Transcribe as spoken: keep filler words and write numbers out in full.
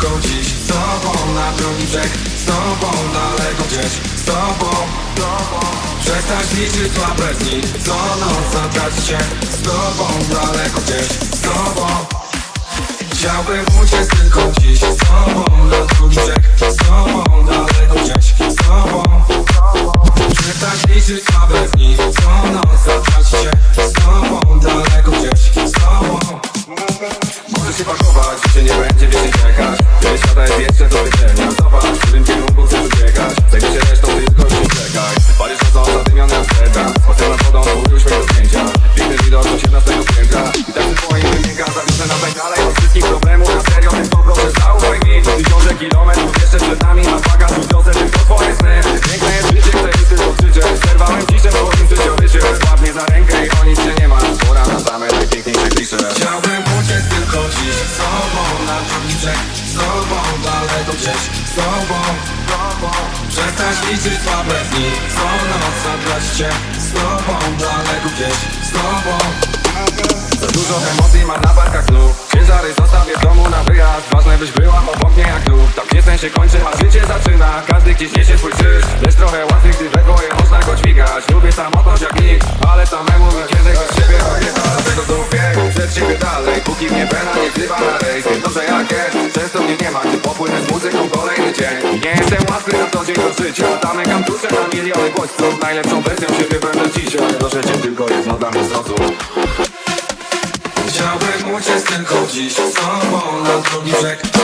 tylko dziś z tobą na drugi brzeg, z tobą daleko gdzieś, z tobą. Przestać liczyć słabe dni, co noc zabrać cię, z tobą daleko gdzieś, z tobą. Chciałbym uciec tylko dziś z tobą na drugi brzeg, z tobą daleko gdzieś, z tobą. Przestać liczyć słabe dni, co noc zabrać cię, z tobą daleko gdzieś, z tobą. Możesz się pakować, życie nie będzie wiecznie czekać. Wiele świata jest jeszcze do zwiedzenia. Zobacz, w którym kierunku chcesz uciekać. Zajmie się resztą, tylko już nie czekaj. Paryż nocą zadymiony Amsterdam, spacer nad wodą, twój uśmiech do zdjęcia. Piękny widok z osiemnastego piętra. I tak twoim wymienka zawiszę na najdalej od wszystkich problemów. Na serio, więc to proszę zaufaj mi. Tysiące kilometrów jeszcze przed nami, a bagaż wiosę tylko twoje sny. Piękne jest życie, chcę już tylko krzyczeć. Zerwałem ciszę w twoim życiorysie. Złapnie za rękę i o nic się nie ma. Pora na same najpiękniejsze klisze. Chciałbym uciec tylko dziś z tobą na drugi brzeg, z tobą daleko gdzieś, z tobą. Przestać liczyć słabe dni, co noc zabrać cię, z tobą daleko gdzieś, z tobą. Za dużo emocji mam na barkach znów. Ciężary zostawię w domu na wyjazd. Ważne byś była obok mnie jak duch. Tam gdzie sen się kończy, a życie zaczyna. Każdy gdzieś niesie swój krzyż. Lecz trochę łatwiej, gdy we dwoje można go dźwigać. Lubię samotność jak nikt, ale samemu mi kiedyś od siebie kobieta. Dlatego znów biegł przed siebie dalej, póki mnie pena nie wzywa na rejs. Wiem dobrze jak jest, często mnie nie ma, gdy popłynę z muzyką kolejny dzień. Nie jestem łatwy na co dzień do życia. Zamykam duszę na miliony bodźców. Najlepszą wersją siebie będę dzisiaj. Proszę cię tylko jedno, dla mnie zrozum. Chciałbym uciec tylko dziś z tobą na drugi brzeg.